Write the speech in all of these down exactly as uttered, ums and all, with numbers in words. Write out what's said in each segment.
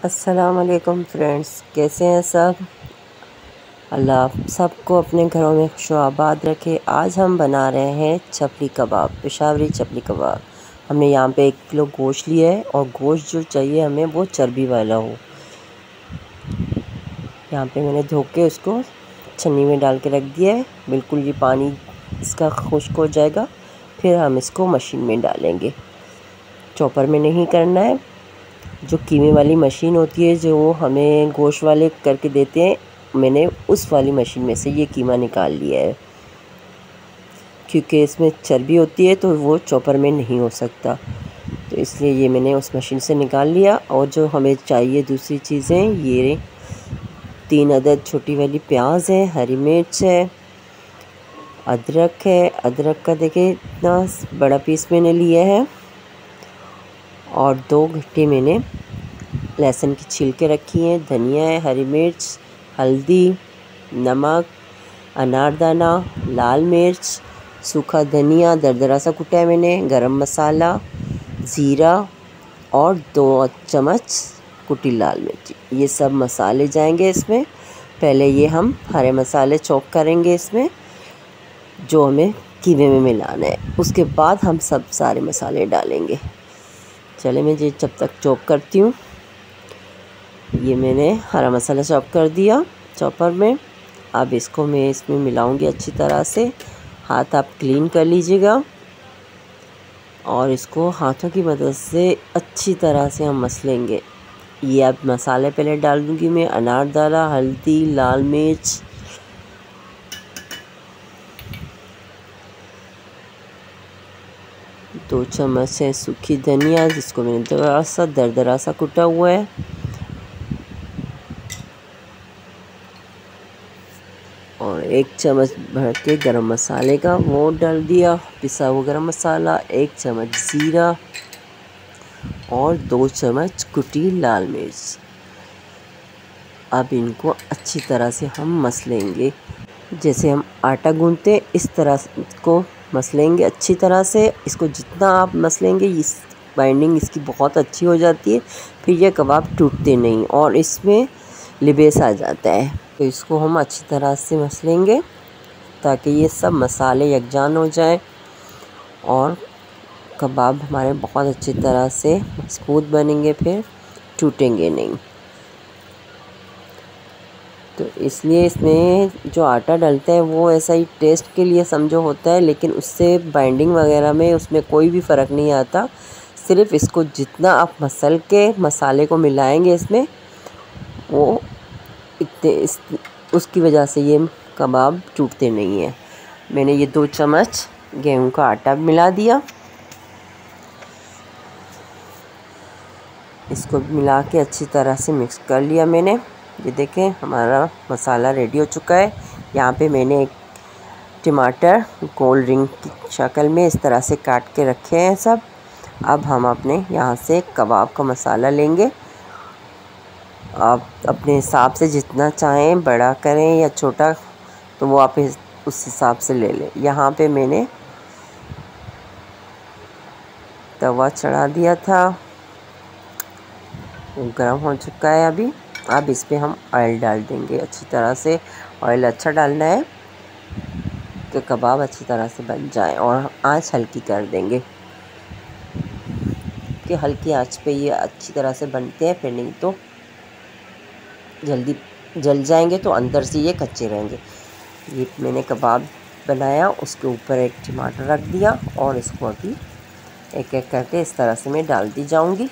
अस्सलाम वालेकुम फ्रेंड्स, कैसे हैं सब। अल्लाह आप सबको अपने घरों में खुशआबाद रखे। आज हम बना रहे हैं चपली कबाब, पेशावरी चपली कबाब। हमने यहाँ पे एक किलो गोश्त लिया है और गोश्त जो चाहिए हमें वो चर्बी वाला हो। यहाँ पे मैंने धो के उसको छन्नी में डाल के रख दिया है। बिल्कुल ये पानी इसका खुश्क हो जाएगा, फिर हम इसको मशीन में डालेंगे। चॉपर में नहीं करना है। जो कीमे वाली मशीन होती है जो हमें गोश्त वाले करके देते हैं, मैंने उस वाली मशीन में से ये कीमा निकाल लिया है, क्योंकि इसमें चर्बी होती है तो वो चॉपर में नहीं हो सकता। तो इसलिए ये मैंने उस मशीन से निकाल लिया। और जो हमें चाहिए दूसरी चीज़ें, ये तीन अदद छोटी वाली प्याज है, हरी मिर्च है, अदरक है। अदरक का देखिए इतना बड़ा पीस मैंने लिया है। और दो गट्टे मैंने लहसुन की छील के रखी हैं। धनिया है, हरी मिर्च, हल्दी, नमक, अनारदाना, लाल मिर्च, सूखा धनिया दरदरा सा कुटा है मैंने, गरम मसाला, ज़ीरा और दो चम्मच कुटी लाल मिर्च। ये सब मसाले जाएंगे इसमें। पहले ये हम हरे मसाले चॉप करेंगे इसमें, जो हमें कीमे में मिलाना है। उसके बाद हम सब सारे मसाले डालेंगे। चले मैं ये जब तक चॉप करती हूँ। ये मैंने हरा मसाला चॉप कर दिया चॉपर में। अब इसको मैं इसमें मिलाऊंगी अच्छी तरह से। हाथ आप क्लीन कर लीजिएगा और इसको हाथों की मदद से अच्छी तरह से हम मसलेंगे। ये अब मसाले पहले डाल दूंगी मैं। अनारदाना, हल्दी, लाल मिर्च, दो चम्मच है सूखी धनिया, जिसको मैंने थोड़ा सा दरदरा सा कुटा हुआ है, और एक चम्मच भर के गरम मसाले का वो डाल दिया, पिसा हुआ गरम मसाला, एक चम्मच ज़ीरा और दो चम्मच कुटी लाल मिर्च। अब इनको अच्छी तरह से हम मसलेंगे। जैसे हम आटा गूंथते इस तरह को मसलेंगे अच्छी तरह से। इसको जितना आप मसलेंगे इस बाइंडिंग इसकी बहुत अच्छी हो जाती है। फिर ये कबाब टूटते नहीं और इसमें लिबेस आ जाता है। तो इसको हम अच्छी तरह से मसलेंगे ताकि ये सब मसाले यकजान हो जाएं और कबाब हमारे बहुत अच्छी तरह से मजबूत बनेंगे, फिर टूटेंगे नहीं। तो इसलिए इसमें जो आटा डलता है वो ऐसा ही टेस्ट के लिए समझो होता है, लेकिन उससे बाइंडिंग वगैरह में उसमें कोई भी फ़र्क नहीं आता। सिर्फ इसको जितना आप मसल के मसाले को मिलाएंगे इसमें, वो इतने इस उसकी वजह से ये कबाब टूटते नहीं हैं। मैंने ये दो चम्मच गेहूं का आटा मिला दिया। इसको मिला के अच्छी तरह से मिक्स कर लिया मैंने। ये देखें हमारा मसाला रेडी हो चुका है। यहाँ पे मैंने एक टमाटर गोल रिंग की शक्ल में इस तरह से काट के रखे हैं सब। अब हम अपने यहाँ से कबाब का मसाला लेंगे। आप अपने हिसाब से जितना चाहें बड़ा करें या छोटा, तो वो आप उस हिसाब से ले लें। यहाँ पे मैंने तवा चढ़ा दिया था, वो गर्म हो चुका है अभी। अब इस पर हम ऑयल डाल देंगे अच्छी तरह से। ऑयल अच्छा डालना है कि कबाब अच्छी तरह से बन जाए, और आंच हल्की कर देंगे कि हल्की आंच पे ये अच्छी तरह से बनते हैं, फिर नहीं तो जल्दी जल जाएंगे तो अंदर से ये कच्चे रहेंगे। ये मैंने कबाब बनाया, उसके ऊपर एक टमाटर रख दिया और इसको अभी एक एक करके इस तरह से मैं डाल दी जाऊंगी।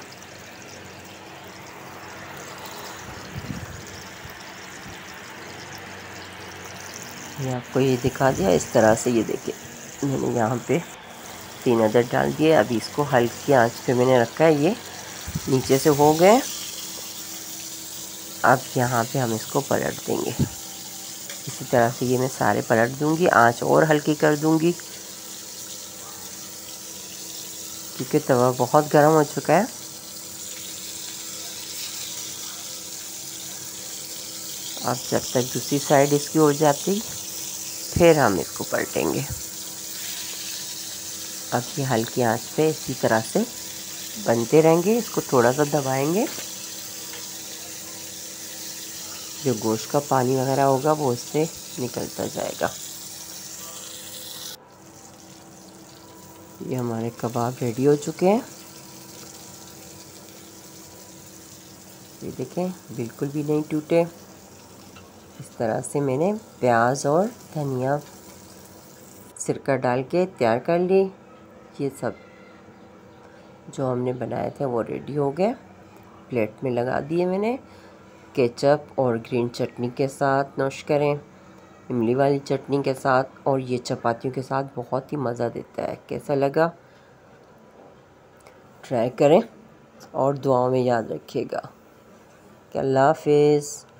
मैं आपको ये दिखा दिया इस तरह से। ये देखिए मैंने यहाँ पे तीन अदर डाल दिए। अभी इसको हल्की आंच पे मैंने रखा है, ये नीचे से हो गए। अब यहाँ पे हम इसको पलट देंगे इसी तरह से। ये मैं सारे पलट दूंगी, आंच और हल्की कर दूंगी क्योंकि तवा बहुत गर्म हो चुका है। अब जब तक दूसरी साइड इसकी हो जाती, फिर हम इसको पलटेंगे। अब ये हल्की आंच पे इसी तरह से बनते रहेंगे। इसको थोड़ा सा दबाएंगे जो गोश्त का पानी वगैरह होगा वो उससे निकलता जाएगा। ये हमारे कबाब रेडी हो चुके हैं। ये देखें बिल्कुल भी नहीं टूटे। इस तरह से मैंने प्याज और धनिया सिरका डाल के तैयार कर ली। ये सब जो हमने बनाए थे वो रेडी हो गए। प्लेट में लगा दिए मैंने। केचप और ग्रीन चटनी के साथ नोश करें, इमली वाली चटनी के साथ, और ये चपातियों के साथ बहुत ही मज़ा देता है। कैसा लगा? ट्राई करें और दुआओं में याद रखिएगा। अल्लाह हाफिज़।